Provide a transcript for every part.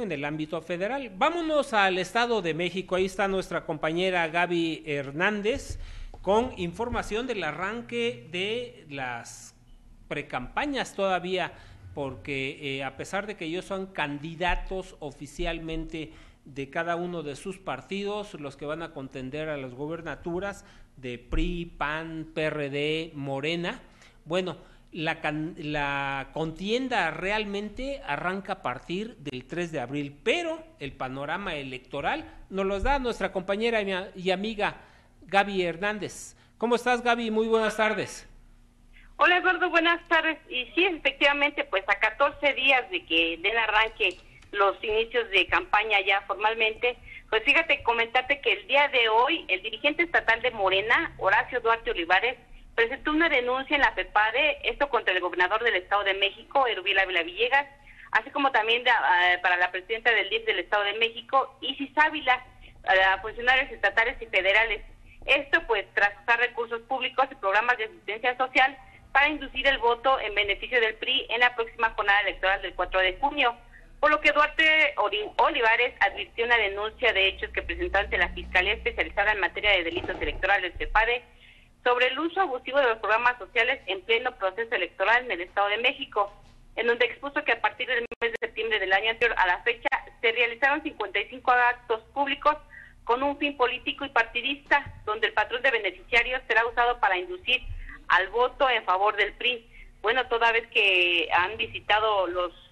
en el ámbito federal. Vámonos al Estado de México, ahí está nuestra compañera Gaby Hernández con información del arranque de las precampañas todavía, porque a pesar de que ellos son candidatos oficialmente de cada uno de sus partidos, los que van a contender a las gobernaturas de PRI, PAN, PRD, Morena, bueno, la contienda realmente arranca a partir del 3 de abril, pero el panorama electoral nos lo da nuestra compañera y amiga Gaby Hernández. ¿Cómo estás, Gaby? Muy buenas tardes. Hola, Eduardo, buenas tardes. Y sí, efectivamente, pues a 14 días de que den arranque los inicios de campaña ya formalmente, pues fíjate, comentarte que el día de hoy el dirigente estatal de Morena, Horacio Duarte Olivares, presentó una denuncia en la FEPADE, esto contra el gobernador del Estado de México, Erubiel Ávila Villegas, así como también para la presidenta del DIF del Estado de México, Isis Ávila, a funcionarios estatales y federales. Esto pues tras usar recursos públicos y programas de asistencia social para inducir el voto en beneficio del PRI en la próxima jornada electoral del 4 de junio. Por lo que Duarte Olivares advirtió una denuncia de hechos que presentó ante la Fiscalía Especializada en Materia de Delitos Electorales, FEPADE, sobre el uso abusivo de los programas sociales en pleno proceso electoral en el Estado de México, en donde expuso que a partir del mes de septiembre del año anterior a la fecha se realizaron 55 actos públicos con un fin político y partidista, donde el patrón de beneficiarios será usado para inducir al voto en favor del PRI. Bueno, toda vez que han visitado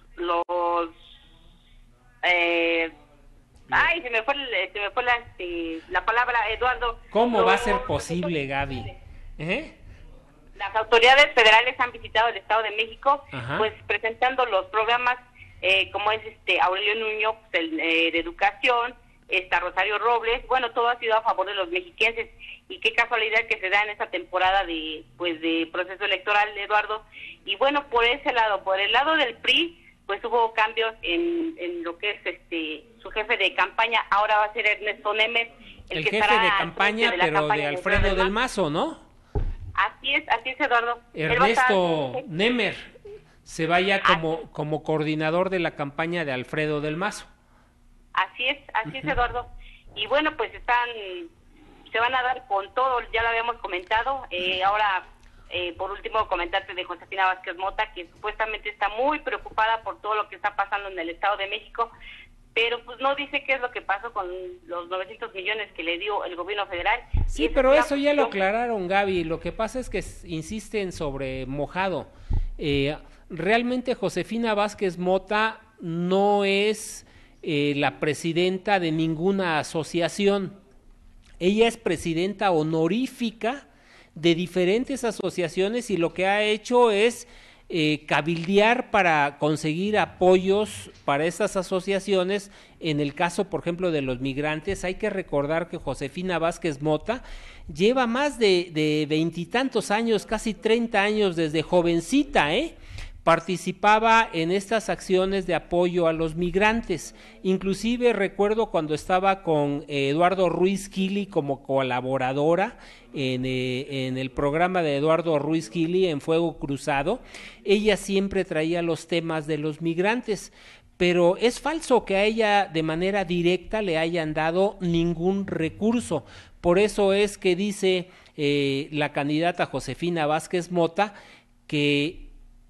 se me fue la palabra, Eduardo. ¿Cómo va a ser posible, Gaby? Las autoridades federales han visitado el Estado de México, Ajá. Pues presentando los programas como es Aurelio Nuño, pues, de educación, Rosario Robles. Bueno, todo ha sido a favor de los mexiquenses, y qué casualidad que se da en esta temporada de proceso electoral, Eduardo. Y bueno, por ese lado, por el lado del PRI, pues hubo cambios en lo que es su jefe de campaña. Ahora va a ser Ernesto Nemer, el jefe de campaña, pero de Alfredo del Mazo, ¿no? Así es, Eduardo. Ernesto Nemer se vaya como coordinador de la campaña de Alfredo del Mazo. Así es, Eduardo. Y bueno, pues se van a dar con todo, ya lo habíamos comentado. Ahora, por último, comentarte de Josefina Vázquez Mota, que supuestamente está muy preocupada por todo lo que está pasando en el Estado de México, pero pues no dice qué es lo que pasó con los 900 millones que le dio el gobierno federal. Sí, pero eso ya lo aclararon, Gaby. Lo que pasa es que insisten sobre mojado. Realmente Josefina Vázquez Mota no es la presidenta de ninguna asociación. Ella es presidenta honorífica de diferentes asociaciones, y lo que ha hecho es cabildear para conseguir apoyos para estas asociaciones. En el caso, por ejemplo, de los migrantes, hay que recordar que Josefina Vázquez Mota lleva más de 20 y tantos años, casi 30 años desde jovencita, participaba en estas acciones de apoyo a los migrantes. Inclusive recuerdo cuando estaba con Eduardo Ruiz Gili como colaboradora en el programa de Eduardo Ruiz Gili en Fuego Cruzado, ella siempre traía los temas de los migrantes, pero es falso que a ella de manera directa le hayan dado ningún recurso. Por eso es que dice la candidata Josefina Vázquez Mota que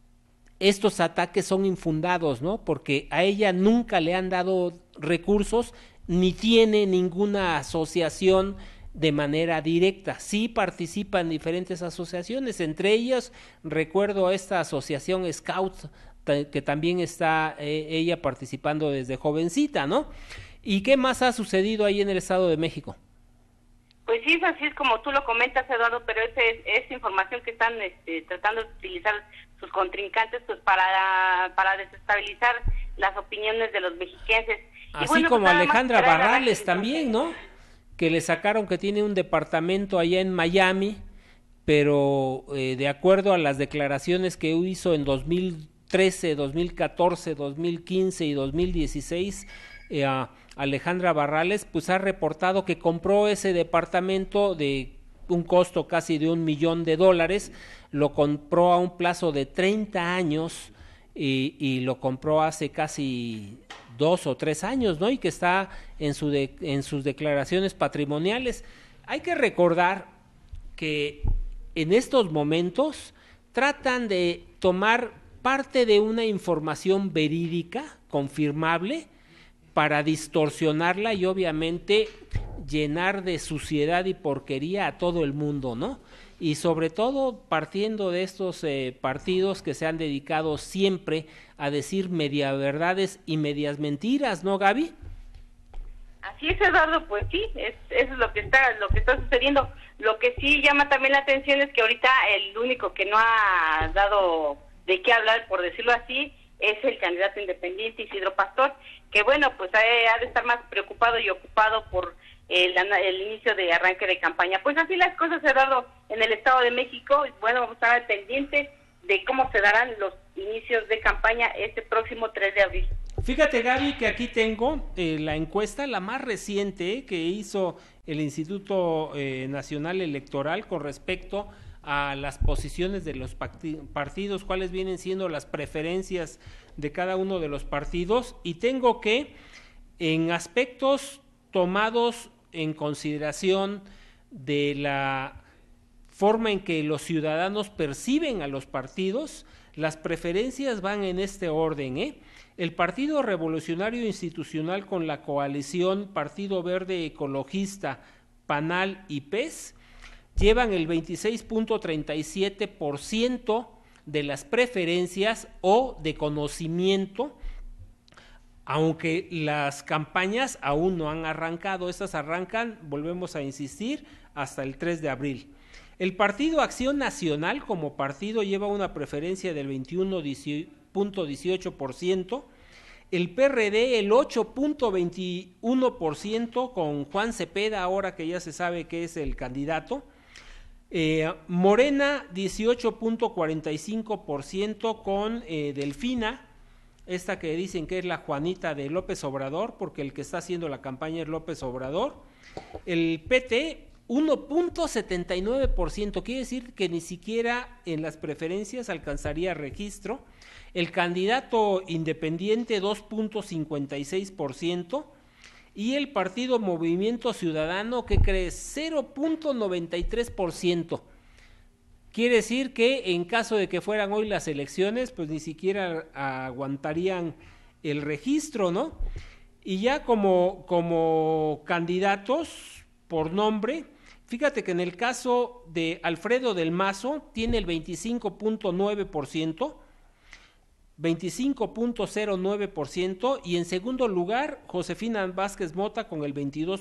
estos ataques son infundados, ¿no? Porque a ella nunca le han dado recursos, ni tiene ninguna asociación de manera directa. Sí participa en diferentes asociaciones, entre ellas recuerdo esta asociación Scouts, que también está ella participando desde jovencita, ¿no? ¿Y qué más ha sucedido ahí en el Estado de México? Pues sí, así es como tú lo comentas, Eduardo, pero es información que están tratando de utilizar sus contrincantes pues para desestabilizar las opiniones de los mexiquenses. Así bueno, como pues Alejandra Barrales también, ¿no? Que le sacaron que tiene un departamento allá en Miami, pero de acuerdo a las declaraciones que hizo en 2013, 2014, 2015 y 2016, Alejandra Barrales pues ha reportado que compró ese departamento de un costo casi de $1 millón, lo compró a un plazo de 30 años y lo compró hace casi 2 o 3 años, ¿no? Y que está en sus declaraciones patrimoniales. Hay que recordar que en estos momentos tratan de tomar parte de una información verídica, confirmable, para distorsionarla y obviamente llenar de suciedad y porquería a todo el mundo, ¿no? Y sobre todo partiendo de estos partidos que se han dedicado siempre a decir media verdades y medias mentiras, ¿no, Gaby? Así es, Eduardo, pues sí, eso es lo que está sucediendo. Lo que sí llama también la atención es que ahorita el único que no ha dado de qué hablar, por decirlo así, es el candidato independiente Isidro Pastor, que bueno, pues ha de estar más preocupado y ocupado por el inicio de arranque de campaña. Pues así las cosas, Eduardo, en el Estado de México. Bueno, vamos a estar pendientes de cómo se darán los inicios de campaña este próximo 3 de abril. Fíjate, Gaby, que aquí tengo la encuesta, la más reciente que hizo el Instituto Nacional Electoral con respecto a las posiciones de los partidos, cuáles vienen siendo las preferencias de cada uno de los partidos, y tengo que en aspectos tomados en consideración de la forma en que los ciudadanos perciben a los partidos, las preferencias van en este orden, ¿eh? El Partido Revolucionario Institucional con la coalición Partido Verde Ecologista, PANAL y PES llevan el 26.37% de las preferencias o de conocimiento, aunque las campañas aún no han arrancado. Estas arrancan, volvemos a insistir, hasta el 3 de abril. El Partido Acción Nacional como partido lleva una preferencia del 21.18%, el PRD el 8.21% con Juan Cepeda, ahora que ya se sabe que es el candidato, Morena 18.45% con Delfina, esta que dicen que es la Juanita de López Obrador, porque el que está haciendo la campaña es López Obrador. El PT 1.79%, quiere decir que ni siquiera en las preferencias alcanzaría registro. El candidato independiente 2.56% y el partido Movimiento Ciudadano, que cree 0.93%. Quiere decir que en caso de que fueran hoy las elecciones, pues ni siquiera aguantarían el registro, ¿no? Y ya como candidatos por nombre, fíjate que en el caso de Alfredo del Mazo tiene el 25.9%, 25.09%, y en segundo lugar Josefina Vázquez Mota con el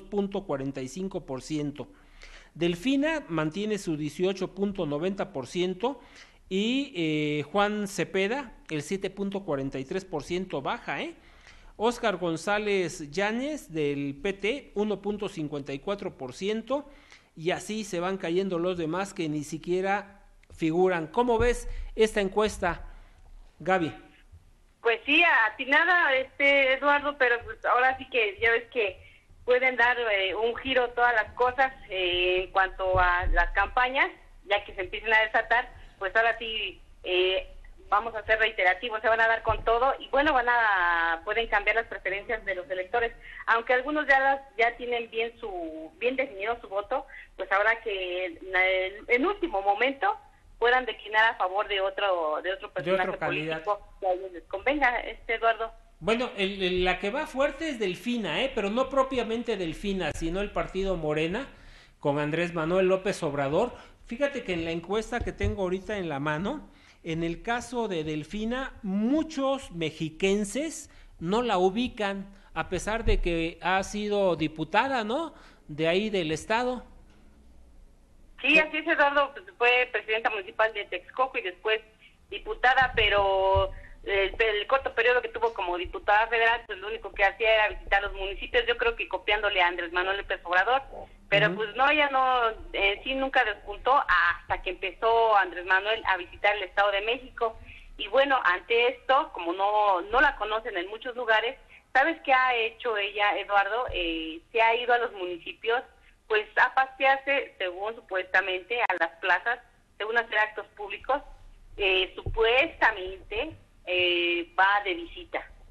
22.45%. Delfina mantiene su 18.90% y Juan Cepeda el 7.43% baja, Óscar González Yáñez del PT 1.54%, y así se van cayendo los demás que ni siquiera figuran. ¿Cómo ves esta encuesta, Gaby? Pues sí, atinada, Eduardo, pero pues ahora sí que ya ves que pueden dar un giro todas las cosas en cuanto a las campañas, ya que se empiecen a desatar, pues ahora sí vamos a ser reiterativos, se van a dar con todo y bueno, pueden cambiar las preferencias de los electores, aunque algunos ya tienen bien definido su voto, pues habrá que en último momento puedan declinar a favor de otro personaje político que a ellos les convenga, Eduardo. Bueno, la que va fuerte es Delfina, pero no propiamente Delfina, sino el partido Morena con Andrés Manuel López Obrador. Fíjate que en la encuesta que tengo ahorita en la mano, en el caso de Delfina, muchos mexiquenses no la ubican, a pesar de que ha sido diputada, ¿no?, de ahí del estado. Sí, así es, Eduardo, pues fue presidenta municipal de Texcoco y después diputada, pero el corto periodo que tuvo como diputada federal, pues lo único que hacía era visitar los municipios, yo creo que copiándole a Andrés Manuel López Obrador, pero pues no, ella no, sí nunca despuntó hasta que empezó Andrés Manuel a visitar el Estado de México, y bueno, ante esto, como no la conocen en muchos lugares, ¿sabes qué ha hecho ella, Eduardo? Se ha ido a los municipios, pues a pasearse, según supuestamente, a las plazas, según hacer actos públicos, supuestamente va de visita.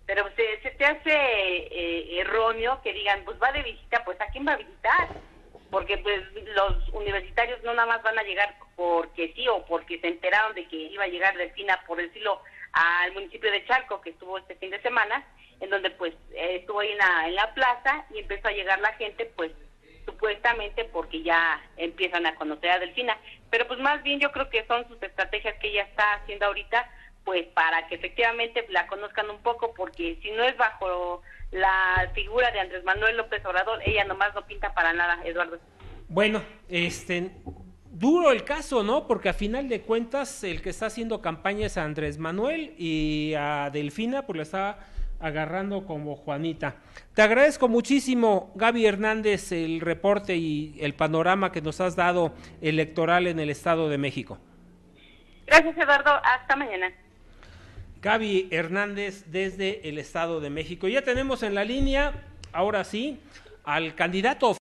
pero se te hace erróneo que digan, pues va de visita, pues ¿a quién va a visitar? Porque pues los universitarios no nada más van a llegar porque sí o porque se enteraron de que iba a llegar Delfina, por decirlo, al municipio de Chalco, que estuvo este fin de semana, en donde pues estuvo ahí en la plaza y empezó a llegar la gente, pues supuestamente porque ya empiezan a conocer a Delfina, pero pues más bien yo creo que son sus estrategias que ella está haciendo ahorita, pues para que efectivamente la conozcan un poco, porque si no es bajo la figura de Andrés Manuel López Obrador, ella nomás no pinta para nada, Eduardo. Bueno, duro el caso, ¿no? Porque a final de cuentas el que está haciendo campaña es a Andrés Manuel y a Delfina pues la está agarrando como Juanita. Te agradezco muchísimo, Gaby Hernández, el reporte y el panorama que nos has dado electoral en el Estado de México. Gracias, Eduardo. Hasta mañana. Gaby Hernández desde el Estado de México. Ya tenemos en la línea, ahora sí, al candidato